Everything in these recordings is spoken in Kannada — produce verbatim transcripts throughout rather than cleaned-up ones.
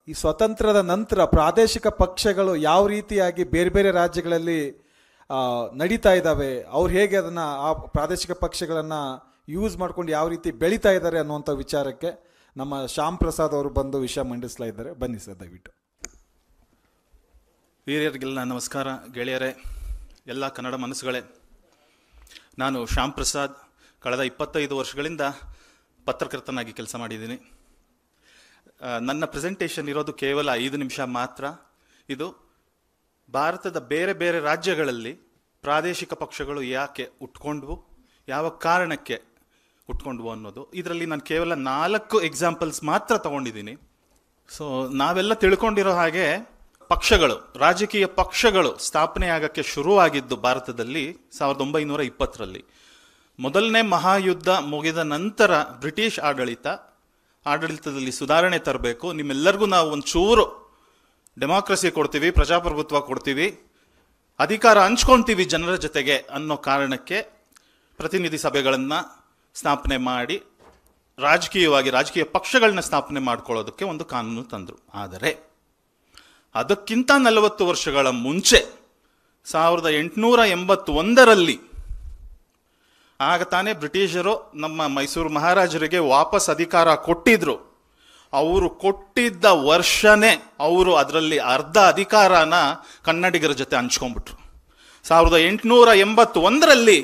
ಈ ಸ್ವತಂತ್ರದ ನಂತರ ಪ್ರಾದೇಶಿಕ ಪಕ್ಷಗಳು ಯಾವ ರೀತಿಯಾಗಿ ಬೇರೆ ಬೇರೆ ರಾಜ್ಯಗಳಲ್ಲಿ ನಡೀತಾ ಇದ್ದಾವೆ, ಅವ್ರು ಹೇಗೆ ಅದನ್ನು ಆ ಪ್ರಾದೇಶಿಕ ಪಕ್ಷಗಳನ್ನು ಯೂಸ್ ಮಾಡ್ಕೊಂಡು ಯಾವ ರೀತಿ ಬೆಳೀತಾ ಇದ್ದಾರೆ ಅನ್ನುವಂಥ ವಿಚಾರಕ್ಕೆ ನಮ್ಮ ಶ್ಯಾಮ್ ಪ್ರಸಾದ್ ಅವರು ಬಂದು ವಿಷಯ ಮಂಡಿಸ್ತಾ ಇದ್ದಾರೆ. ಬನ್ನಿ ಸರ್ ದಯವಿಟ್ಟು. ಹಿರಿಯರಿಗೆಲ್ಲ ನಮಸ್ಕಾರ. ಗೆಳೆಯರೇ, ಎಲ್ಲ ಕನ್ನಡ ಮನಸ್ಸುಗಳೇ, ನಾನು ಶ್ಯಾಮ್ ಪ್ರಸಾದ್. ಕಳೆದ ಇಪ್ಪತ್ತೈದು ವರ್ಷಗಳಿಂದ ಪತ್ರಕರ್ತನಾಗಿ ಕೆಲಸ ಮಾಡಿದ್ದೀನಿ. ನನ್ನ ಪ್ರೆಸೆಂಟೇಷನ್ ಇರೋದು ಕೇವಲ ಐದು ನಿಮಿಷ ಮಾತ್ರ. ಇದು ಭಾರತದ ಬೇರೆ ಬೇರೆ ರಾಜ್ಯಗಳಲ್ಲಿ ಪ್ರಾದೇಶಿಕ ಪಕ್ಷಗಳು ಯಾಕೆ ಹುಟ್ಕೊಂಡ್ವು, ಯಾವ ಕಾರಣಕ್ಕೆ ಹುಟ್ಕೊಂಡ್ವು ಅನ್ನೋದು. ಇದರಲ್ಲಿ ನಾನು ಕೇವಲ ನಾಲ್ಕು ಎಕ್ಸಾಂಪಲ್ಸ್ ಮಾತ್ರ ತಗೊಂಡಿದ್ದೀನಿ. ಸೊ ನಾವೆಲ್ಲ ತಿಳ್ಕೊಂಡಿರೋ ಹಾಗೆ ಪಕ್ಷಗಳು, ರಾಜಕೀಯ ಪಕ್ಷಗಳು ಸ್ಥಾಪನೆ ಆಗಕ್ಕೆ ಶುರುವಾಗಿದ್ದು ಭಾರತದಲ್ಲಿ ಸಾವಿರದ ಒಂಬೈನೂರ ಇಪ್ಪತ್ತರಲ್ಲಿ. ಮೊದಲನೇ ಮಹಾಯುದ್ಧ ಮುಗಿದ ನಂತರ ಬ್ರಿಟಿಷ್ ಆಡಳಿತ ಆಡಳಿತದಲ್ಲಿ ಸುಧಾರಣೆ ತರಬೇಕು, ನಿಮ್ಮೆಲ್ಲರಿಗೂ ನಾವು ಒಂಚೂರು ಡೆಮಾಕ್ರಸಿ ಕೊಡ್ತೀವಿ, ಪ್ರಜಾಪ್ರಭುತ್ವ ಕೊಡ್ತೀವಿ, ಅಧಿಕಾರ ಹಂಚ್ಕೊಳ್ತೀವಿ ಜನರ ಜೊತೆಗೆ ಅನ್ನೋ ಕಾರಣಕ್ಕೆ ಪ್ರತಿನಿಧಿ ಸಭೆಗಳನ್ನು ಸ್ಥಾಪನೆ ಮಾಡಿ ರಾಜಕೀಯವಾಗಿ ರಾಜಕೀಯ ಪಕ್ಷಗಳನ್ನ ಸ್ಥಾಪನೆ ಮಾಡ್ಕೊಳ್ಳೋದಕ್ಕೆ ಒಂದು ಕಾನೂನು ತಂದರು. ಆದರೆ ಅದಕ್ಕಿಂತ ನಲವತ್ತು ವರ್ಷಗಳ ಮುಂಚೆ ಸಾವಿರದ ಎಂಟುನೂರ ಎಂಬತ್ತೊಂದರಲ್ಲಿ ಆಗ ತಾನೇ ಬ್ರಿಟಿಷರು ನಮ್ಮ ಮೈಸೂರು ಮಹಾರಾಜರಿಗೆ ವಾಪಸ್ ಅಧಿಕಾರ ಕೊಟ್ಟಿದ್ರು. ಅವರು ಕೊಟ್ಟಿದ್ದ ವರ್ಷನೇ ಅವರು ಅದರಲ್ಲಿ ಅರ್ಧ ಅಧಿಕಾರನ ಕನ್ನಡಿಗರ ಜೊತೆ ಹಂಚ್ಕೊಂಡ್ಬಿಟ್ರು. ಸಾವಿರದ ಎಂಟುನೂರ ಎಂಬತ್ತೊಂದರಲ್ಲಿ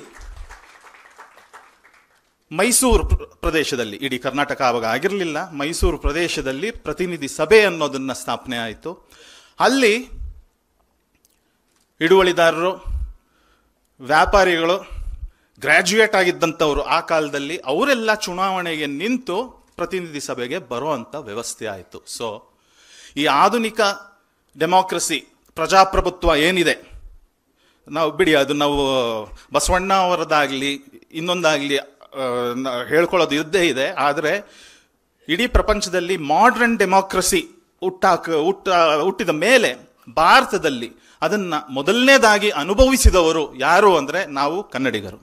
ಮೈಸೂರು ಪ್ರದೇಶದಲ್ಲಿ, ಇಡೀ ಕರ್ನಾಟಕ ಆವಾಗ ಆಗಿರಲಿಲ್ಲ, ಮೈಸೂರು ಪ್ರದೇಶದಲ್ಲಿ ಪ್ರತಿನಿಧಿ ಸಭೆ ಅನ್ನೋದನ್ನ ಸ್ಥಾಪನೆ ಆಯಿತು. ಅಲ್ಲಿ ಹಿಡುವಳಿದಾರರು, ವ್ಯಾಪಾರಿಗಳು, ಗ್ರ್ಯಾಜುಯೇಟ್ ಆಗಿದ್ದಂಥವ್ರು ಆ ಕಾಲದಲ್ಲಿ ಅವರೆಲ್ಲ ಚುನಾವಣೆಗೆ ನಿಂತು ಪ್ರತಿನಿಧಿ ಸಭೆಗೆ ಬರುವಂಥ ವ್ಯವಸ್ಥೆ ಆಯಿತು. ಸೊ ಈ ಆಧುನಿಕ ಡೆಮಾಕ್ರಸಿ, ಪ್ರಜಾಪ್ರಭುತ್ವ ಏನಿದೆ, ನಾವು ಬಿಡಿ ಅದು ನಾವು ಬಸವಣ್ಣ ಅವರದಾಗಲಿ ಇನ್ನೊಂದಾಗಲಿ ಹೇಳ್ಕೊಳ್ಳೋದು ಇದ್ದೇ ಇದೆ. ಆದರೆ ಇಡೀ ಪ್ರಪಂಚದಲ್ಲಿ ಮಾಡ್ರನ್ ಡೆಮಾಕ್ರಸಿ ಹುಟ್ಟಾಕ ಹುಟ್ಟ ಹುಟ್ಟಿದ ಮೇಲೆ ಭಾರತದಲ್ಲಿ ಅದನ್ನು ಮೊದಲನೇದಾಗಿ ಅನುಭವಿಸಿದವರು ಯಾರು ಅಂದರೆ ನಾವು ಕನ್ನಡಿಗರು.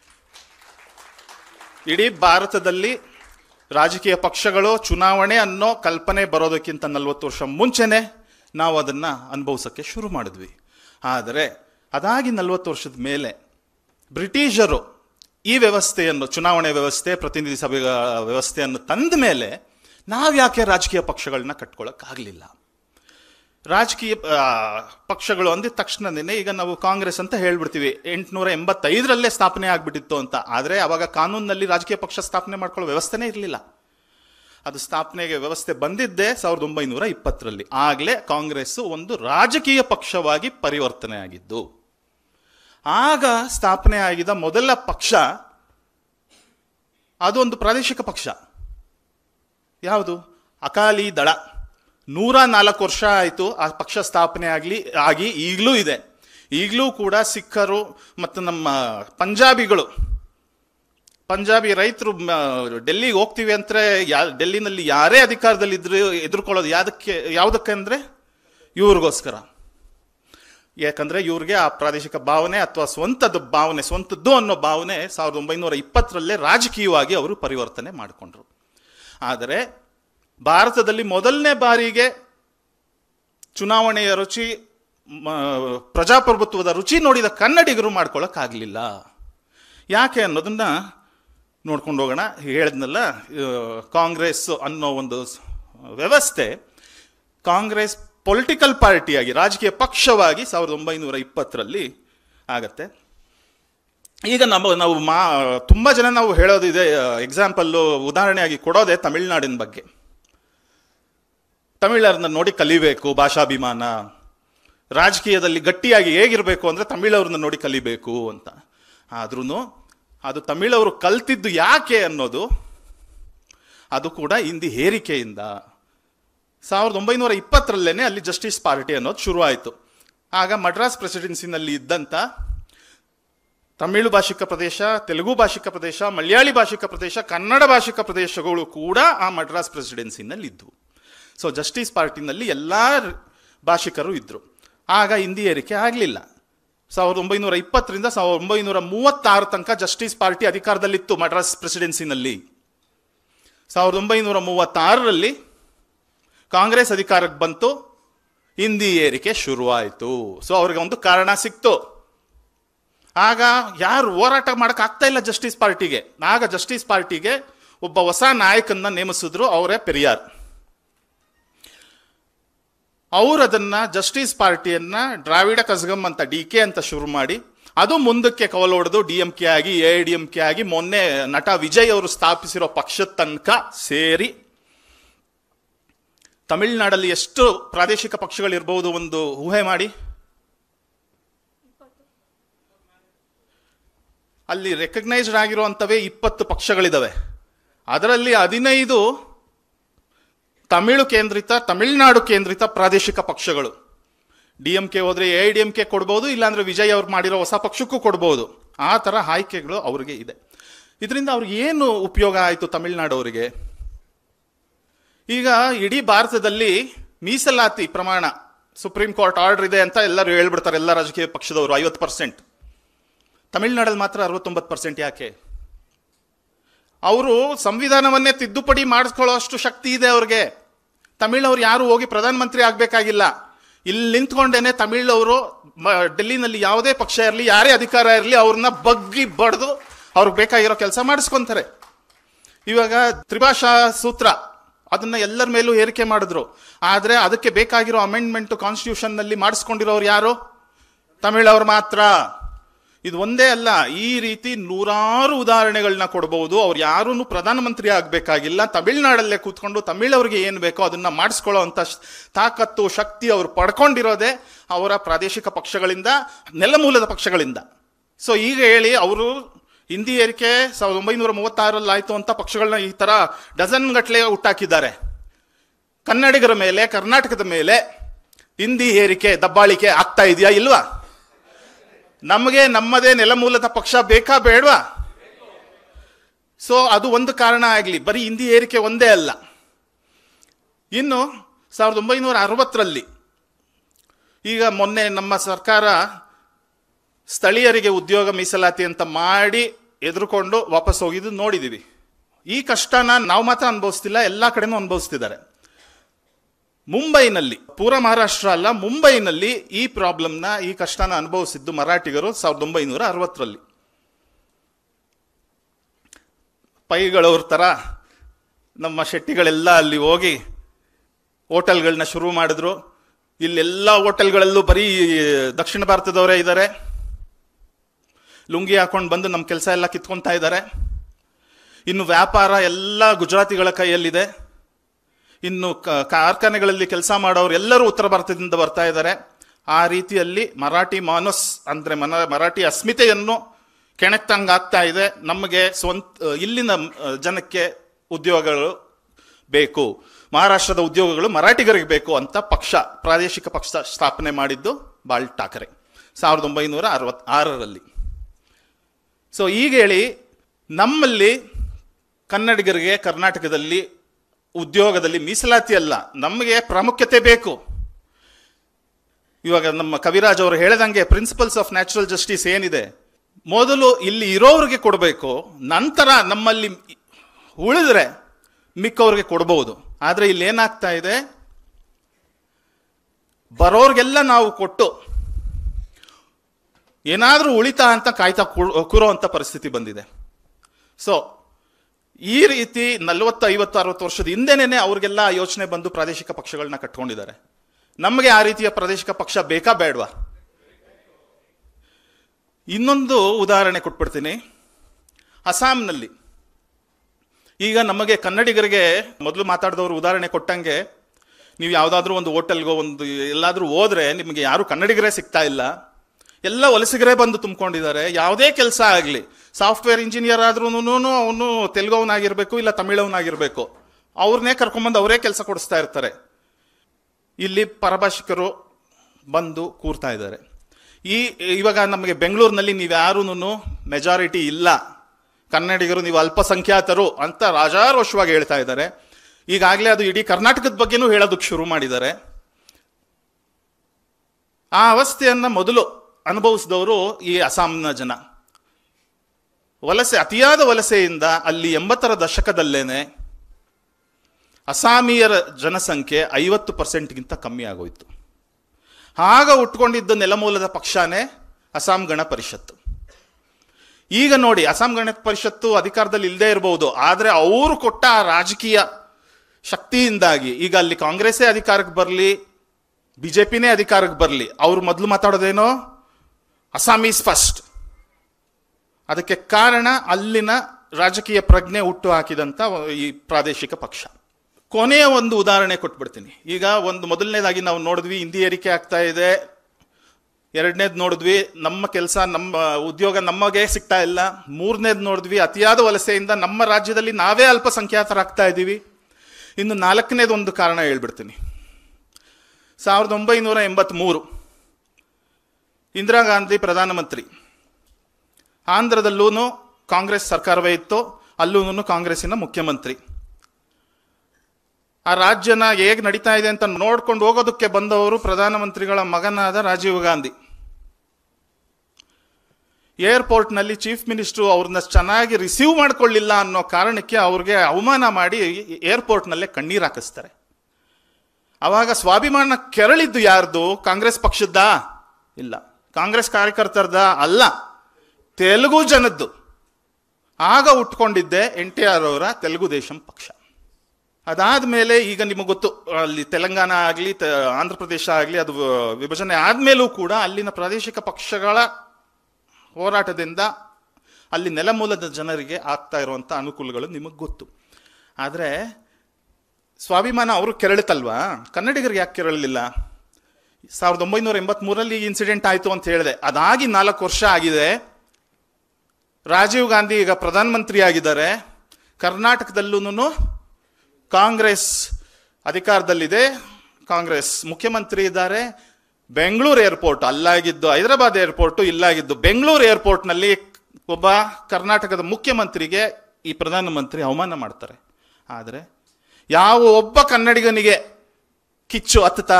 ಇಡೀ ಭಾರತದಲ್ಲಿ ರಾಜಕೀಯ ಪಕ್ಷಗಳು, ಚುನಾವಣೆ ಅನ್ನೋ ಕಲ್ಪನೆ ಬರೋದಕ್ಕಿಂತ ನಲವತ್ತು ವರ್ಷ ಮುಂಚೆನೆ ನಾವು ಅದನ್ನು ಅನುಭವಿಸೋಕ್ಕೆ ಶುರು ಮಾಡಿದ್ವಿ. ಆದರೆ ಅದಾಗಿ ನಲವತ್ತು ವರ್ಷದ ಮೇಲೆ ಬ್ರಿಟಿಷರು ಈ ವ್ಯವಸ್ಥೆಯನ್ನು, ಚುನಾವಣೆ ವ್ಯವಸ್ಥೆ, ಪ್ರತಿನಿಧಿ ಸಭೆ ವ್ಯವಸ್ಥೆಯನ್ನು ತಂದ ಮೇಲೆ ನಾವು ಯಾಕೆ ರಾಜಕೀಯ ಪಕ್ಷಗಳನ್ನ ಕಟ್ಕೊಳ್ಳೋಕ್ಕಾಗಲಿಲ್ಲ? ರಾಜಕೀಯ ಪಕ್ಷಗಳು ಅಂದಿದ ತಕ್ಷಣನೇ ಈಗ ನಾವು ಕಾಂಗ್ರೆಸ್ ಅಂತ ಹೇಳ್ಬಿಡ್ತೀವಿ, ಎಂಟುನೂರ ಎಂಬತ್ತೈದರಲ್ಲೇ ಸ್ಥಾಪನೆ ಆಗ್ಬಿಟ್ಟಿತ್ತು ಅಂತ. ಆದರೆ ಅವಾಗ ಕಾನೂನಿನಲ್ಲಿ ರಾಜಕೀಯ ಪಕ್ಷ ಸ್ಥಾಪನೆ ಮಾಡ್ಕೊಳ್ಳೋ ವ್ಯವಸ್ಥೆನೇ ಇರಲಿಲ್ಲ. ಅದು ಸ್ಥಾಪನೆಗೆ ವ್ಯವಸ್ಥೆ ಬಂದಿದ್ದೇ ಸಾವಿರದ ಒಂಬೈನೂರ ಇಪ್ಪತ್ತರಲ್ಲಿ. ಆಗಲೇ ಕಾಂಗ್ರೆಸ್ ಒಂದು ರಾಜಕೀಯ ಪಕ್ಷವಾಗಿ ಪರಿವರ್ತನೆ ಆಗಿದ್ದು. ಆಗ ಸ್ಥಾಪನೆ ಆಗಿದ ಮೊದಲ ಪಕ್ಷ ಅದೊಂದು ಪ್ರಾದೇಶಿಕ ಪಕ್ಷ. ಯಾವುದು? ಅಕಾಲಿ ದಳ. ನೂರ ನಾಲ್ಕು ವರ್ಷ ಆಯಿತು ಆ ಪಕ್ಷ ಸ್ಥಾಪನೆ ಆಗಲಿ ಆಗಿ ಈಗಲೂ ಇದೆ. ಈಗಲೂ ಕೂಡ ಸಿಖ್ಖರು ಮತ್ತು ನಮ್ಮ ಪಂಜಾಬಿಗಳು, ಪಂಜಾಬಿ ರೈತರು ಡೆಲ್ಲಿಗೆ ಹೋಗ್ತೀವಿ ಅಂದರೆ ಯಾ ಡೆಲ್ಲಿನಲ್ಲಿ ಯಾರೇ ಅಧಿಕಾರದಲ್ಲಿದ್ರು ಎದುರ್ಕೊಳ್ಳೋದು ಯಾವುದಕ್ಕೆ ಯಾವುದಕ್ಕೆ ಅಂದರೆ ಇವ್ರಿಗೋಸ್ಕರ. ಯಾಕಂದರೆ ಇವ್ರಿಗೆ ಆ ಪ್ರಾದೇಶಿಕ ಭಾವನೆ ಅಥವಾ ಸ್ವಂತದ ಭಾವನೆ, ಸ್ವಂತದ್ದು ಅನ್ನೋ ಭಾವನೆ ಸಾವಿರದ ಒಂಬೈನೂರ ಇಪ್ಪತ್ತರಲ್ಲೇ ರಾಜಕೀಯವಾಗಿ ಅವರು ಪರಿವರ್ತನೆ ಮಾಡಿಕೊಂಡ್ರು. ಆದರೆ ಭಾರತದಲ್ಲಿ ಮೊದಲನೇ ಬಾರಿಗೆ ಚುನಾವಣೆಯ ರುಚಿ, ಪ್ರಜಾಪ್ರಭುತ್ವದ ರುಚಿ ನೋಡಿದ ಕನ್ನಡಿಗರು ಮಾಡ್ಕೊಳ್ಳೋಕ್ಕಾಗಲಿಲ್ಲ. ಯಾಕೆ ಅನ್ನೋದನ್ನ ನೋಡ್ಕೊಂಡು ಹೋಗೋಣ. ಹೇಳಿದ್ನಲ್ಲ, ಕಾಂಗ್ರೆಸ್ ಅನ್ನೋ ಒಂದು ವ್ಯವಸ್ಥೆ ಕಾಂಗ್ರೆಸ್ ಪೊಲಿಟಿಕಲ್ ಪಾರ್ಟಿಯಾಗಿ, ರಾಜಕೀಯ ಪಕ್ಷವಾಗಿ ಸಾವಿರದ ಒಂಬೈನೂರ ಇಪ್ಪತ್ತರಲ್ಲಿ ಆಗತ್ತೆ. ಈಗ ನಮ್ಮ ನಾವು ಮಾ ತುಂಬ ಜನ ನಾವು ಹೇಳೋದಿದೆ, ಎಕ್ಸಾಂಪಲ್ಲು ಉದಾಹರಣೆಯಾಗಿ ಕೊಡೋದೆ ತಮಿಳುನಾಡಿನ ಬಗ್ಗೆ. ತಮಿಳರನ್ನ ನೋಡಿ ಕಲಿಬೇಕು, ಭಾಷಾಭಿಮಾನ, ರಾಜಕೀಯದಲ್ಲಿ ಗಟ್ಟಿಯಾಗಿ ಹೇಗಿರಬೇಕು ಅಂದರೆ ತಮಿಳವ್ರನ್ನ ನೋಡಿ ಕಲಿಬೇಕು ಅಂತ. ಆದ್ರೂ ಅದು ತಮಿಳವರು ಕಲ್ತಿದ್ದು ಯಾಕೆ ಅನ್ನೋದು, ಅದು ಕೂಡ ಹಿಂದಿ ಹೇರಿಕೆಯಿಂದ. ಸಾವಿರದ ಒಂಬೈನೂರ ಇಪ್ಪತ್ತರಲ್ಲೇನೆ ಅಲ್ಲಿ ಜಸ್ಟಿಸ್ ಪಾರ್ಟಿ ಅನ್ನೋದು ಶುರು ಆಯಿತು. ಆಗ ಮಡ್ರಾಸ್ ಪ್ರೆಸಿಡೆನ್ಸಿನಲ್ಲಿ ಇದ್ದಂಥ ತಮಿಳು ಭಾಷಿಕ ಪ್ರದೇಶ, ತೆಲುಗು ಭಾಷಿಕ ಪ್ರದೇಶ, ಮಲಯಾಳಿ ಭಾಷಿಕ ಪ್ರದೇಶ, ಕನ್ನಡ ಭಾಷಿಕ ಪ್ರದೇಶಗಳು ಕೂಡ ಆ ಮಡ್ರಾಸ್ ಪ್ರೆಸಿಡೆನ್ಸಿನಲ್ಲಿ ಇದ್ವು. ಸೊ ಜಸ್ಟಿಸ್ ಪಾರ್ಟಿನಲ್ಲಿ ಎಲ್ಲ ಭಾಷಿಕರು ಇದ್ದರು. ಆಗ ಹಿಂದಿ ಏರಿಕೆ ಆಗಲಿಲ್ಲ. ಸಾವಿರದ ಒಂಬೈನೂರ ಇಪ್ಪತ್ತರಿಂದ ಸಾವಿರದ ಒಂಬೈನೂರ ಮೂವತ್ತಾರು ತನಕ ಜಸ್ಟಿಸ್ ಪಾರ್ಟಿ ಅಧಿಕಾರದಲ್ಲಿತ್ತು ಮಡ್ರಾಸ್ ಪ್ರೆಸಿಡೆನ್ಸಿನಲ್ಲಿ. ಸಾವಿರದ ಒಂಬೈನೂರ ಮೂವತ್ತಾರರಲ್ಲಿ ಕಾಂಗ್ರೆಸ್ ಅಧಿಕಾರಕ್ಕೆ ಬಂತು, ಹಿಂದಿ ಏರಿಕೆ ಶುರುವಾಯಿತು. ಸೊ ಅವ್ರಿಗೆ ಒಂದು ಕಾರಣ ಸಿಕ್ತು. ಆಗ ಯಾರು ಹೋರಾಟ ಮಾಡಕ್ ಆಗ್ತಾ ಇಲ್ಲ ಜಸ್ಟಿಸ್ ಪಾರ್ಟಿಗೆ. ಆಗ ಜಸ್ಟಿಸ್ ಪಾರ್ಟಿಗೆ ಒಬ್ಬ ಹೊಸ ನಾಯಕನ್ನ ನೇಮಿಸಿದ್ರು, ಅವರೇ ಪೆರಿಯಾರ್. ಅವರು ಅದನ್ನ ಜಸ್ಟಿಸ್ ಪಾರ್ಟಿಯನ್ನ ದ್ರಾವಿಡ ಕಜಗಂ ಅಂತ ಡಿ ಕೆ ಅಂತ ಶುರು ಮಾಡಿ, ಅದು ಮುಂದಕ್ಕೆ ಕವಲೊಡೆದು ಡಿ ಎಂ ಕೆ ಆಗಿ ಎ ಡಿ ಎಂ ಕೆ ಆಗಿ ಮೊನ್ನೆ ನಟ ವಿಜಯ್ ಅವರು ಸ್ಥಾಪಿಸಿರೋ ಪಕ್ಷದ ತನಕ ಸೇರಿ ತಮಿಳುನಾಡಲ್ಲಿ ಎಷ್ಟು ಪ್ರಾದೇಶಿಕ ಪಕ್ಷಗಳಿರ್ಬಹುದು ಒಂದು ಊಹೆ ಮಾಡಿ. ಅಲ್ಲಿ ರೆಕಗ್ನೈಸ್ಡ್ ಆಗಿರುವಂತವೇ ಇಪ್ಪತ್ತು ಪಕ್ಷಗಳಿದಾವೆ. ಅದರಲ್ಲಿ ಹದಿನೈದು ತಮಿಳು ಕೇಂದ್ರಿತ, ತಮಿಳುನಾಡು ಕೇಂದ್ರಿತ ಪ್ರಾದೇಶಿಕ ಪಕ್ಷಗಳು. ಡಿ ಎಂ ಕೆ ಹೋದ್ರೆ ಎ ಡಿ ಎಂ ಕೆ ಕೊಡ್ಬೋದು, ಇಲ್ಲಾಂದ್ರೆ ವಿಜಯ್ ಅವ್ರು ಮಾಡಿರೋ ಹೊಸ ಪಕ್ಷಕ್ಕೂ ಕೊಡ್ಬೋದು. ಆ ಥರ ಆಯ್ಕೆಗಳು ಅವ್ರಿಗೆ ಇದೆ. ಇದರಿಂದ ಅವ್ರಿಗೆ ಏನು ಉಪಯೋಗ ಆಯಿತು ತಮಿಳುನಾಡವರಿಗೆ? ಈಗ ಇಡೀ ಭಾರತದಲ್ಲಿ ಮೀಸಲಾತಿ ಪ್ರಮಾಣ ಸುಪ್ರೀಂ ಕೋರ್ಟ್ ಆರ್ಡರ್ ಇದೆ ಅಂತ ಎಲ್ಲರೂ ಹೇಳ್ಬಿಡ್ತಾರೆ, ಎಲ್ಲ ರಾಜಕೀಯ ಪಕ್ಷದವರು ಐವತ್ತು ಪರ್ಸೆಂಟ್. ತಮಿಳುನಾಡಲ್ಲಿ ಮಾತ್ರ ಅರವತ್ತೊಂಬತ್ತು ಪರ್ಸೆಂಟ್. ಯಾಕೆ? ಅವರು ಸಂವಿಧಾನವನ್ನೇ ತಿದ್ದುಪಡಿ ಮಾಡಿಸ್ಕೊಳ್ಳೋ ಅಷ್ಟು ಶಕ್ತಿ ಇದೆ ಅವ್ರಿಗೆ. ತಮಿಳವ್ರು ಯಾರು ಹೋಗಿ ಪ್ರಧಾನಮಂತ್ರಿ ಆಗ್ಬೇಕಾಗಿಲ್ಲ. ಇಲ್ಲಿ ನಿಂತ್ಕೊಂಡೇನೆ ತಮಿಳವರು ಡೆಲ್ಲಿನಲ್ಲಿ ಯಾವುದೇ ಪಕ್ಷ ಇರಲಿ, ಯಾರೇ ಅಧಿಕಾರ ಇರಲಿ, ಅವ್ರನ್ನ ಬಗ್ಗಿ ಬಡ್ದು ಅವ್ರಿಗೆ ಬೇಕಾಗಿರೋ ಕೆಲಸ ಮಾಡಿಸ್ಕೊಂತಾರೆ. ಇವಾಗ ತ್ರಿಭಾಷಾ ಸೂತ್ರ ಅದನ್ನ ಎಲ್ಲರ ಮೇಲೂ ಏರಿಕೆ ಮಾಡಿದ್ರು. ಆದ್ರೆ ಅದಕ್ಕೆ ಬೇಕಾಗಿರೋ ಅಮೆಂಡ್ಮೆಂಟ್ ಕಾನ್ಸ್ಟಿಟ್ಯೂಷನ್ ನಲ್ಲಿ ಮಾಡಿಸ್ಕೊಂಡಿರೋರು ಯಾರು? ತಮಿಳವ್ರು ಮಾತ್ರ. ಇದು ಒಂದೇ ಅಲ್ಲ, ಈ ರೀತಿ ನೂರಾರು ಉದಾಹರಣೆಗಳನ್ನ ಕೊಡಬಹುದು. ಅವ್ರು ಯಾರೂ ಪ್ರಧಾನಮಂತ್ರಿ ಆಗ್ಬೇಕಾಗಿಲ್ಲ, ತಮಿಳ್ನಾಡಲ್ಲೇ ಕೂತ್ಕೊಂಡು ತಮಿಳವ್ರಿಗೆ ಏನು ಬೇಕೋ ಅದನ್ನ ಮಾಡಿಸ್ಕೊಳ್ಳೋ ಅಂತ ತಾಕತ್ತು, ಶಕ್ತಿ ಅವ್ರು ಪಡ್ಕೊಂಡಿರೋದೇ ಅವರ ಪ್ರಾದೇಶಿಕ ಪಕ್ಷಗಳಿಂದ, ನೆಲಮೂಲದ ಪಕ್ಷಗಳಿಂದ. ಸೊ ಈಗ ಹೇಳಿ ಅವರು ಹಿಂದಿ ಏರಿಕೆ ಸಾವಿರದ ಒಂಬೈನೂರ ಮೂವತ್ತಾರಲ್ಲಿ ಆಯ್ತು ಅಂತ ಪಕ್ಷಗಳನ್ನ ಈ ತರ ಡಜನ್ ಗಟ್ಟಲೆ ಹುಟ್ಟಾಕಿದ್ದಾರೆ. ಕನ್ನಡಿಗರ ಮೇಲೆ, ಕರ್ನಾಟಕದ ಮೇಲೆ ಹಿಂದಿ ಏರಿಕೆ, ದಬ್ಬಾಳಿಕೆ ಆಗ್ತಾ ಇದೆಯಾ ಇಲ್ವಾ? ನಮಗೆ ನಮ್ಮದೇ ನೆಲಮೂಲದ ಪಕ್ಷ ಬೇಕಾ ಬೇಡವಾ? ಸೊ ಅದು ಒಂದು ಕಾರಣ ಆಗಲಿ. ಬರೀ ಹಿಂದಿ ಏರಿಕೆ ಒಂದೇ ಅಲ್ಲ. ಇನ್ನು ಸಾವಿರದ ಒಂಬೈನೂರ ಅರವತ್ತರಲ್ಲಿ ಈಗ ಮೊನ್ನೆ ನಮ್ಮ ಸರ್ಕಾರ ಸ್ಥಳೀಯರಿಗೆ ಉದ್ಯೋಗ ಮೀಸಲಾತಿ ಅಂತ ಮಾಡಿ ಎದುರುಕೊಂಡು ವಾಪಸ್ ಹೋಗಿದ್ದು ನೋಡಿದೀವಿ. ಈ ಕಷ್ಟನ ನಾವು ಮಾತ್ರ ಅನುಭವಿಸ್ತಿಲ್ಲ, ಎಲ್ಲಾ ಕಡೆನೂ ಅನುಭವಿಸ್ತಿದ್ದಾರೆ. ಮುಂಬೈನಲ್ಲಿ, ಪೂರ ಮಹಾರಾಷ್ಟ್ರ ಅಲ್ಲ, ಮುಂಬೈನಲ್ಲಿ ಈ ಪ್ರಾಬ್ಲಮ್ನ, ಈ ಕಷ್ಟನ ಅನುಭವಿಸಿದ್ದು ಮರಾಠಿಗರು ಸಾವಿರದ ಒಂಬೈನೂರ ಅರವತ್ತರಲ್ಲಿ. ಪೈಗಳವ್ರ ತರ ನಮ್ಮ ಶೆಟ್ಟಿಗಳೆಲ್ಲ ಅಲ್ಲಿ ಹೋಗಿ ಹೋಟೆಲ್ಗಳನ್ನ ಶುರು ಮಾಡಿದ್ರು. ಇಲ್ಲೆಲ್ಲ ಹೋಟೆಲ್ಗಳಲ್ಲೂ ಬರೀ ದಕ್ಷಿಣ ಭಾರತದವರೇ ಇದ್ದಾರೆ. ಲುಂಗಿ ಹಾಕೊಂಡು ಬಂದು ನಮ್ಮ ಕೆಲಸ ಎಲ್ಲ ಕಿತ್ಕೊತಾ ಇದ್ದಾರೆ. ಇನ್ನು ವ್ಯಾಪಾರ ಎಲ್ಲ ಗುಜರಾತಿಗಳ ಕೈಯಲ್ಲಿದೆ. ಇನ್ನು ಕಾರ್ಖಾನೆಗಳಲ್ಲಿ ಕೆಲಸ ಮಾಡೋರು ಎಲ್ಲರೂ ಉತ್ತರ ಭಾರತದಿಂದ ಬರ್ತಾ ಇದ್ದಾರೆ. ಆ ರೀತಿಯಲ್ಲಿ ಮರಾಠಿ ಮಾನಸ್ ಅಂದ್ರೆ ಮನ ಮರಾಠಿ ಅಸ್ಮಿತೆಯನ್ನು ಕೆಣಕ್ತಂಗಾಗ್ತಾ ಇದೆ. ನಮಗೆ ಸ್ವಂತ ಇಲ್ಲಿನ ಜನಕ್ಕೆ ಉದ್ಯೋಗಗಳು ಬೇಕು, ಮಹಾರಾಷ್ಟ್ರದ ಉದ್ಯೋಗಗಳು ಮರಾಠಿಗರಿಗೆ ಬೇಕು ಅಂತ ಪಕ್ಷ, ಪ್ರಾದೇಶಿಕ ಪಕ್ಷ ಸ್ಥಾಪನೆ ಮಾಡಿದ್ದು ಬಾಳ್ ಠಾಕರೆ ಸಾವಿರದ ಒಂಬೈನೂರ ಅರವತ್ ಆರರಲ್ಲಿ. ಸೊ ಈಗ ಹೇಳಿ, ನಮ್ಮಲ್ಲಿ ಕನ್ನಡಿಗರಿಗೆ ಕರ್ನಾಟಕದಲ್ಲಿ ಉದ್ಯೋಗದಲ್ಲಿ ಮೀಸಲಾತಿ ಅಲ್ಲ, ನಮಗೆ ಪ್ರಾಮುಖ್ಯತೆ ಬೇಕು. ಇವಾಗ ನಮ್ಮ ಕವಿರಾಜ್ ಅವರು ಹೇಳಿದಂಗೆ ಪ್ರಿನ್ಸಿಪಲ್ಸ್ ಆಫ್ ನ್ಯಾಚುರಲ್ ಜಸ್ಟಿಸ್ ಏನಿದೆ, ಮೊದಲು ಇಲ್ಲಿ ಇರೋರಿಗೆ ಕೊಡಬೇಕು, ನಂತರ ನಮ್ಮಲ್ಲಿ ಉಳಿದ್ರೆ ಮಿಕ್ಕವ್ರಿಗೆ ಕೊಡಬಹುದು. ಆದ್ರೆ ಇಲ್ಲಿ ಏನಾಗ್ತಾ ಇದೆ, ಬರೋರ್ಗೆಲ್ಲ ನಾವು ಕೊಟ್ಟು ಏನಾದ್ರೂ ಉಳಿತಾ ಅಂತ ಕಾಯ್ತಾ ಕೂರೋ ಅಂತ ಪರಿಸ್ಥಿತಿ ಬಂದಿದೆ. ಸೊ ಈ ರೀತಿ ನಲ್ವತ್ತು ಐವತ್ತು ಅರವತ್ತು ವರ್ಷದ ಹಿಂದೆನೇ ಅವ್ರಿಗೆಲ್ಲ ಯೋಚನೆ ಬಂದು ಪ್ರಾದೇಶಿಕ ಪಕ್ಷಗಳನ್ನ ಕಟ್ಕೊಂಡಿದ್ದಾರೆ. ನಮಗೆ ಆ ರೀತಿಯ ಪ್ರಾದೇಶಿಕ ಪಕ್ಷ ಬೇಕಾ ಬೇಡವಾ? ಇನ್ನೊಂದು ಉದಾಹರಣೆ ಕೊಟ್ಬಿಡ್ತೀನಿ. ಅಸ್ಸಾಂನಲ್ಲಿ ಈಗ ನಮಗೆ ಕನ್ನಡಿಗರಿಗೆ ಮೊದಲು ಮಾತಾಡಿದವರು ಉದಾಹರಣೆ ಕೊಟ್ಟಂಗೆ, ನೀವು ಯಾವುದಾದ್ರೂ ಒಂದು ಹೋಟೆಲ್ಗೋ ಒಂದು ಎಲ್ಲಾದ್ರೂ ಹೋದ್ರೆ ನಿಮಗೆ ಯಾರು ಕನ್ನಡಿಗರೇ ಸಿಗ್ತಾ ಇಲ್ಲ, ಎಲ್ಲ ವಲಸಿಗರೇ ಬಂದು ತುಂಬಿಕೊಂಡಿದ್ದಾರೆ. ಯಾವುದೇ ಕೆಲಸ ಆಗಲಿ, ಸಾಫ್ಟ್ವೇರ್ ಇಂಜಿನಿಯರ್ ಆದ್ರೂ ಅವನು ತೆಲುಗವನಾಗಿರ್ಬೇಕು ಇಲ್ಲ ತಮಿಳವನಾಗಿರ್ಬೇಕು, ಅವ್ರನ್ನೇ ಕರ್ಕೊಂಡ್ಬಂದು ಅವರೇ ಕೆಲಸ ಕೊಡಿಸ್ತಾ ಇರ್ತಾರೆ. ಇಲ್ಲಿ ಪರಭಾಷಿಕರು ಬಂದು ಕೂರ್ತಾ ಇದ್ದಾರೆ. ಈ ಇವಾಗ ನಮಗೆ ಬೆಂಗಳೂರಿನಲ್ಲಿ ನೀವು ಯಾರೂ ಮೆಜಾರಿಟಿ ಇಲ್ಲ, ಕನ್ನಡಿಗರು ನೀವು ಅಲ್ಪಸಂಖ್ಯಾತರು ಅಂತ ರಾಜಾರೋಷವಾಗಿ ಹೇಳ್ತಾ ಇದ್ದಾರೆ. ಈಗಾಗಲೇ ಅದು ಇಡೀ ಕರ್ನಾಟಕದ ಬಗ್ಗೆನೂ ಹೇಳೋದಕ್ಕೆ ಶುರು ಮಾಡಿದ್ದಾರೆ. ಆ ಅವಸ್ಥೆಯನ್ನ ಮೊದಲು ಅನುಭವಿಸಿದವರು ಈ ಅಸ್ಸಾಂನ ಜನ. ವಲಸೆ, ಅತಿಯಾದ ವಲಸೆಯಿಂದ ಅಲ್ಲಿ ಎಂಬತ್ತರ ದಶಕದಲ್ಲೇನೆ ಅಸಾಮೀಯರ ಜನಸಂಖ್ಯೆ ಐವತ್ತು ಪರ್ಸೆಂಟ್ಗಿಂತ ಕಮ್ಮಿ ಆಗೋಯ್ತು. ಆಗ ಉಟ್ಕೊಂಡಿದ್ದ ನೆಲಮೂಲದ ಪಕ್ಷನೇ ಅಸ್ಸಾಂ ಗಣ ಪರಿಷತ್ತು. ಈಗ ನೋಡಿ, ಅಸ್ಸಾಂ ಗಣ ಪರಿಷತ್ತು ಅಧಿಕಾರದಲ್ಲಿ ಇಲ್ಲದೆ ಇರಬಹುದು, ಆದರೆ ಅವರು ಕೊಟ್ಟ ಆ ರಾಜಕೀಯ ಶಕ್ತಿಯಿಂದಾಗಿ ಈಗ ಅಲ್ಲಿ ಕಾಂಗ್ರೆಸ್ಸೇ ಅಧಿಕಾರಕ್ಕೆ ಬರಲಿ, ಬಿಜೆಪಿನೇ ಅಧಿಕಾರಕ್ಕೆ ಬರಲಿ, ಅವರು ಮೊದಲು ಮಾತಾಡೋದೇನೋ ಅಸ್ಸಾಮೀಸ್ ಫಸ್ಟ್. ಅದಕ್ಕೆ ಕಾರಣ ಅಲ್ಲಿನ ರಾಜಕೀಯ ಪ್ರಜ್ಞೆ ಹುಟ್ಟು ಹಾಕಿದಂಥ ಈ ಪ್ರಾದೇಶಿಕ ಪಕ್ಷ. ಕೊನೆಯ ಒಂದು ಉದಾಹರಣೆ ಕೊಟ್ಬಿಡ್ತೀನಿ. ಈಗ ಒಂದು ಮೊದಲನೇದಾಗಿ ನಾವು ನೋಡಿದ್ವಿ, ಹಿಂದಿ ಏರಿಕೆ ಆಗ್ತಾ ಇದೆ. ಎರಡನೇದು ನೋಡಿದ್ವಿ, ನಮ್ಮ ಕೆಲಸ ನಮ್ಮ ಉದ್ಯೋಗ ನಮಗೆ ಸಿಗ್ತಾ ಇಲ್ಲ. ಮೂರನೇದು ನೋಡಿದ್ವಿ, ಅತಿಯಾದ ವಲಸೆಯಿಂದ ನಮ್ಮ ರಾಜ್ಯದಲ್ಲಿ ನಾವೇ ಅಲ್ಪಸಂಖ್ಯಾತರಾಗ್ತಾ ಇದ್ದೀವಿ. ಇನ್ನು ನಾಲ್ಕನೇದು ಒಂದು ಕಾರಣ ಹೇಳ್ಬಿಡ್ತೀನಿ. ಸಾವಿರದ ಒಂಬೈನೂರ ಎಂಬತ್ತ್ಮೂರು ಇಂದಿರಾ ಗಾಂಧಿ ಪ್ರಧಾನಮಂತ್ರಿ. ಆಂಧ್ರದಲ್ಲೂ ಕಾಂಗ್ರೆಸ್ ಸರ್ಕಾರವೇ ಇತ್ತು, ಅಲ್ಲೂ ಕಾಂಗ್ರೆಸ್ಸಿನ ಮುಖ್ಯಮಂತ್ರಿ. ಆ ರಾಜ್ಯನ ಹೇಗೆ ನಡೀತಾ ಇದೆ ಅಂತ ನೋಡ್ಕೊಂಡು ಹೋಗೋದಕ್ಕೆ ಬಂದವರು ಪ್ರಧಾನಮಂತ್ರಿಗಳ ಮಗನಾದ ರಾಜೀವ್ ಗಾಂಧಿ. ಏರ್ಪೋರ್ಟ್ನಲ್ಲಿ ಚೀಫ್ ಮಿನಿಸ್ಟ್ರು ಅವ್ರನ್ನ ಚೆನ್ನಾಗಿ ರಿಸೀವ್ ಮಾಡ್ಕೊಳ್ಳಿಲ್ಲ ಅನ್ನೋ ಕಾರಣಕ್ಕೆ ಅವ್ರಿಗೆ ಅವಮಾನ ಮಾಡಿ ಏರ್ಪೋರ್ಟ್ನಲ್ಲೇ ಕಣ್ಣೀರು ಹಾಕಿಸ್ತಾರೆ. ಅವಾಗ ಸ್ವಾಭಿಮಾನ ಕೆರಳಿದ್ದು ಯಾರ್ದು? ಕಾಂಗ್ರೆಸ್ ಪಕ್ಷದ? ಇಲ್ಲ. ಕಾಂಗ್ರೆಸ್ ಕಾರ್ಯಕರ್ತರದ? ಅಲ್ಲ, ತೆಲುಗು ಜನದ್ದು. ಆಗ ಉಟ್ಕೊಂಡಿದ್ದೆ ಎನ್ ಟಿ ಆರ್ ಅವರ ತೆಲುಗು ದೇಶಂ ಪಕ್ಷ. ಅದಾದ್ಮೇಲೆ ಈಗ ನಿಮಗೆ ಗೊತ್ತು, ಅಲ್ಲಿ ತೆಲಂಗಾಣ ಆಗಲಿ ಆಂಧ್ರ ಪ್ರದೇಶ ಆಗಲಿ ಅದು ವಿಭಜನೆ ಆದ್ಮೇಲೂ ಕೂಡ ಅಲ್ಲಿನ ಪ್ರಾದೇಶಿಕ ಪಕ್ಷಗಳ ಹೋರಾಟದಿಂದ ಅಲ್ಲಿ ನೆಲಮೂಲದ ಜನರಿಗೆ ಆಗ್ತಾ ಇರುವಂಥ ಅನುಕೂಲಗಳು ನಿಮಗೆ ಗೊತ್ತು. ಆದರೆ ಸ್ವಾಭಿಮಾನ ಅವರು ಕೆರಳಿತಲ್ವಾ, ಕನ್ನಡಿಗರಿಗೆ ಯಾಕೆ ಕೆರಳಲಿಲ್ಲ? ಸಾವಿರದ ಒಂಬೈನೂರ ಎಂಬತ್ಮೂರರಲ್ಲಿ ಇನ್ಸಿಡೆಂಟ್ ಆಯಿತು ಅಂತ ಹೇಳಿದೆ. ಅದಾಗಿ ನಾಲ್ಕು ವರ್ಷ ಆಗಿದೆ. ರಾಜೀವ್ ಗಾಂಧಿ ಈಗ ಪ್ರಧಾನಮಂತ್ರಿ ಆಗಿದ್ದಾರೆ. ಕರ್ನಾಟಕದಲ್ಲೂ ಕಾಂಗ್ರೆಸ್ ಅಧಿಕಾರದಲ್ಲಿದೆ, ಕಾಂಗ್ರೆಸ್ ಮುಖ್ಯಮಂತ್ರಿ ಇದ್ದಾರೆ. ಬೆಂಗಳೂರು ಏರ್ಪೋರ್ಟ್ ಅಲ್ಲಾಗಿದ್ದು, ಹೈದರಾಬಾದ್ ಏರ್ಪೋರ್ಟು ಇಲ್ಲಾಗಿದ್ದು. ಬೆಂಗಳೂರು ಏರ್ಪೋರ್ಟ್ನಲ್ಲಿ ಒಬ್ಬ ಕರ್ನಾಟಕದ ಮುಖ್ಯಮಂತ್ರಿಗೆ ಈ ಪ್ರಧಾನಮಂತ್ರಿ ಅವಮಾನ ಮಾಡ್ತಾರೆ. ಆದರೆ ಯಾವ ಒಬ್ಬ ಕನ್ನಡಿಗನಿಗೆ ಕಿಚ್ಚು ಹತ್ತುತ್ತಾ?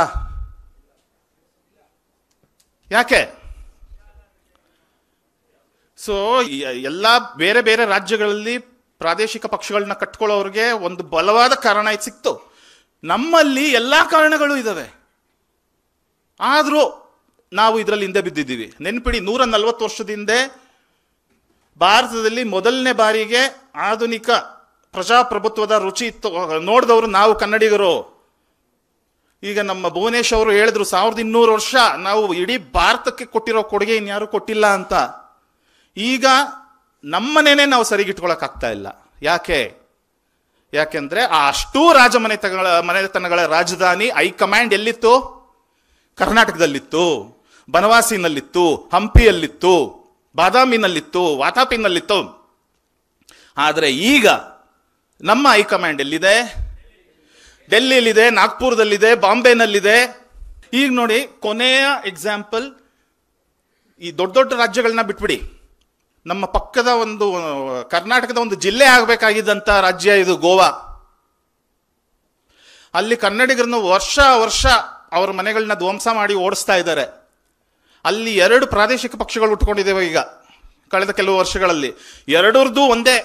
ಯಾಕೆ? ಸೊ ಎಲ್ಲ ಬೇರೆ ಬೇರೆ ರಾಜ್ಯಗಳಲ್ಲಿ ಪ್ರಾದೇಶಿಕ ಪಕ್ಷಗಳನ್ನ ಕಟ್ಕೊಳ್ಳೋರಿಗೆ ಒಂದು ಬಲವಾದ ಕಾರಣ ಇದು ಸಿಕ್ತು. ನಮ್ಮಲ್ಲಿ ಎಲ್ಲ ಕಾರಣಗಳು ಇದ್ದಾವೆ, ಆದರೂ ನಾವು ಇದರಲ್ಲಿ ಹಿಂದೆ ಬಿದ್ದಿದ್ದೀವಿ. ನೆನ್ಪಿಡಿ, ನೂರ ನಲ್ವತ್ತು ವರ್ಷದ ಹಿಂದೆ ಭಾರತದಲ್ಲಿ ಮೊದಲನೇ ಬಾರಿಗೆ ಆಧುನಿಕ ಪ್ರಜಾಪ್ರಭುತ್ವದ ರುಚಿ ಇತ್ತು ನೋಡಿದವರು ನಾವು ಕನ್ನಡಿಗರು. ಈಗ ನಮ್ಮ ಭುವನೇಶ್ ಅವರು ಹೇಳಿದ್ರು, ಸಾವಿರದ ಇನ್ನೂರು ವರ್ಷ ನಾವು ಇಡೀ ಭಾರತಕ್ಕೆ ಕೊಟ್ಟಿರೋ ಕೊಡುಗೆ ಇನ್ಯಾರು ಕೊಟ್ಟಿಲ್ಲ ಅಂತ. ಈಗ ನಮ್ಮನೇನೆ ನಾವು ಸರಿಗಿಟ್ಕೊಳಕ್ಕಾಗ್ತಾ ಇಲ್ಲ. ಯಾಕೆ? ಯಾಕೆಂದ್ರೆ ಆ ಅಷ್ಟೂ ರಾಜಮನೆತಗಳ ಮನೆತನಗಳ ರಾಜಧಾನಿ ಹೈಕಮಾಂಡ್ ಎಲ್ಲಿತ್ತು? ಕರ್ನಾಟಕದಲ್ಲಿತ್ತು, ಬನವಾಸಿನಲ್ಲಿತ್ತು, ಹಂಪಿಯಲ್ಲಿತ್ತು, ಬಾದಾಮಿನಲ್ಲಿತ್ತು, ವಾತಾಪಿನಲ್ಲಿತ್ತು. ಆದರೆ ಈಗ ನಮ್ಮ ಹೈಕಮಾಂಡ್ ಎಲ್ಲಿದೆ? ಡೆಲ್ಲಿಯಲ್ಲಿದೆ, ನಾಗ್ಪುರದಲ್ಲಿದೆ, ಬಾಂಬೆನಲ್ಲಿದೆ. ಈಗ ನೋಡಿ, ಕೊನೆಯ ಎಕ್ಸಾಂಪಲ್, ಈ ದೊಡ್ಡ ದೊಡ್ಡ ರಾಜ್ಯಗಳನ್ನ ಬಿಟ್ಬಿಡಿ, ನಮ್ಮ ಪಕ್ಕದ ಒಂದು ಕರ್ನಾಟಕದ ಒಂದು ಜಿಲ್ಲೆ ಆಗಬೇಕಾಗಿದ್ದಂಥ ರಾಜ್ಯ ಇದು ಗೋವಾ. ಅಲ್ಲಿ ಕನ್ನಡಿಗರನ್ನು ವರ್ಷ ವರ್ಷ ಅವರ ಮನೆಗಳನ್ನ ಧ್ವಂಸ ಮಾಡಿ ಓಡಿಸ್ತಾ ಇದ್ದಾರೆ. ಅಲ್ಲಿ ಎರಡು ಪ್ರಾದೇಶಿಕ ಪಕ್ಷಗಳು ಉಟ್ಕೊಂಡಿದ್ದೇವೆ ಈಗ ಕಳೆದ ಕೆಲವು ವರ್ಷಗಳಲ್ಲಿ. ಎರಡರದ್ದು ಒಂದೇ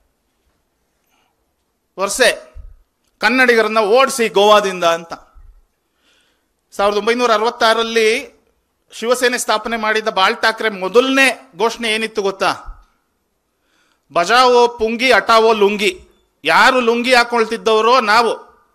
ವರ್ಷೆ, ಕನ್ನಡಿಗರನ್ನ ಓಡಿಸಿ ಗೋವಾದಿಂದ ಅಂತ. ಸಾವಿರದ ಒಂಬೈನೂರ ಅರವತ್ತಾರರಲ್ಲಿ ಶಿವಸೇನೆ ಸ್ಥಾಪನೆ ಮಾಡಿದ ಬಾಳ್ ಠಾಕ್ರೆ ಮೊದಲನೇ ಘೋಷಣೆ ಏನಿತ್ತು ಗೊತ್ತಾ? ಬಜಾವೋ ಪುಂಗಿ ಹಟಾವೋ ಲುಂಗಿ. ಯಾರು ಲುಂಗಿ ಹಾಕೊಳ್ತಿದ್ದವರೋ ನಾವು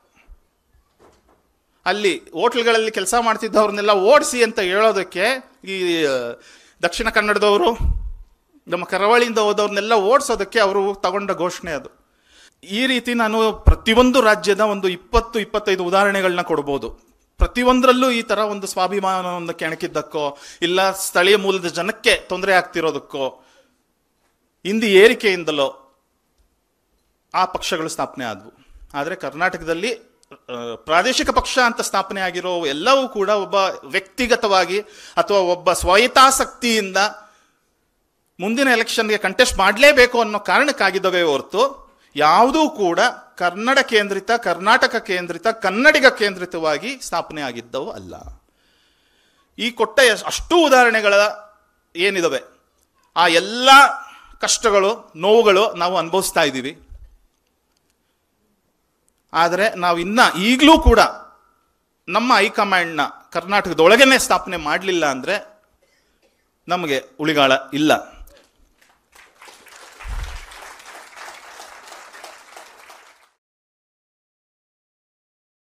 ಅಲ್ಲಿ ಹೋಟ್ಲ್ಗಳಲ್ಲಿ ಕೆಲಸ ಮಾಡ್ತಿದ್ದವ್ರನ್ನೆಲ್ಲ ಓಡಿಸಿ ಅಂತ ಹೇಳೋದಕ್ಕೆ ಈ ದಕ್ಷಿಣ ಕನ್ನಡದವರು, ನಮ್ಮ ಕರಾವಳಿಯಿಂದ ಹೋದವ್ರನ್ನೆಲ್ಲ ಓಡಿಸೋದಕ್ಕೆ ಅವರು ತಗೊಂಡ ಘೋಷಣೆ ಅದು. ಈ ರೀತಿ ನಾನು ಪ್ರತಿಯೊಂದು ರಾಜ್ಯದ ಒಂದು ಇಪ್ಪತ್ತು ಇಪ್ಪತ್ತೈದು ಉದಾಹರಣೆಗಳನ್ನ ಕೊಡ್ಬೋದು. ಪ್ರತಿಯೊಂದರಲ್ಲೂ ಈ ಥರ ಒಂದು ಸ್ವಾಭಿಮಾನವನ್ನು ಕೆಣಕಿದ್ದಕ್ಕೋ, ಇಲ್ಲ ಸ್ಥಳೀಯ ಮೂಲದ ಜನಕ್ಕೆ ತೊಂದರೆ ಆಗ್ತಿರೋದಕ್ಕೋ, ಹಿಂದಿ ಏರಿಕೆಯಿಂದಲೋ ಆ ಪಕ್ಷಗಳು ಸ್ಥಾಪನೆ ಆದವು. ಆದರೆ ಕರ್ನಾಟಕದಲ್ಲಿ ಪ್ರಾದೇಶಿಕ ಪಕ್ಷ ಅಂತ ಸ್ಥಾಪನೆ ಆಗಿರೋ ಎಲ್ಲವೂ ಕೂಡ ಒಬ್ಬ ವ್ಯಕ್ತಿಗತವಾಗಿ ಅಥವಾ ಒಬ್ಬ ಸ್ವಾಯತ್ತಾಸಕ್ತಿಯಿಂದ ಮುಂದಿನ ಎಲೆಕ್ಷನ್ಗೆ ಕಂಟೆಸ್ಟ್ ಮಾಡಲೇಬೇಕು ಅನ್ನೋ ಕಾರಣಕ್ಕಾಗಿದ್ದಾವೆ ಹೊರತು ಯಾವುದೂ ಕೂಡ ಕನ್ನಡ ಕೇಂದ್ರಿತ, ಕರ್ನಾಟಕ ಕೇಂದ್ರಿತ, ಕನ್ನಡಿಗ ಕೇಂದ್ರಿತವಾಗಿ ಸ್ಥಾಪನೆ ಆಗಿದ್ದವು ಅಲ್ಲ. ಈ ಕೊಟ್ಟ ಅಷ್ಟೂ ಉದಾಹರಣೆಗಳ ಏನಿದಾವೆ ಆ ಎಲ್ಲ ಕಷ್ಟಗಳು, ನೋವುಗಳು ನಾವು ಅನುಭವಿಸ್ತಾ ಇದ್ದೀವಿ. ಆದರೆ ನಾವು ಇನ್ನ ಈಗಲೂ ಕೂಡ ನಮ್ಮ ಹೈಕಮಾಂಡ್ನ ಕರ್ನಾಟಕದೊಳಗೇನೆ ಸ್ಥಾಪನೆ ಮಾಡಲಿಲ್ಲ ಅಂದರೆ ನಮಗೆ ಉಳಿಗಾಲ ಇಲ್ಲ.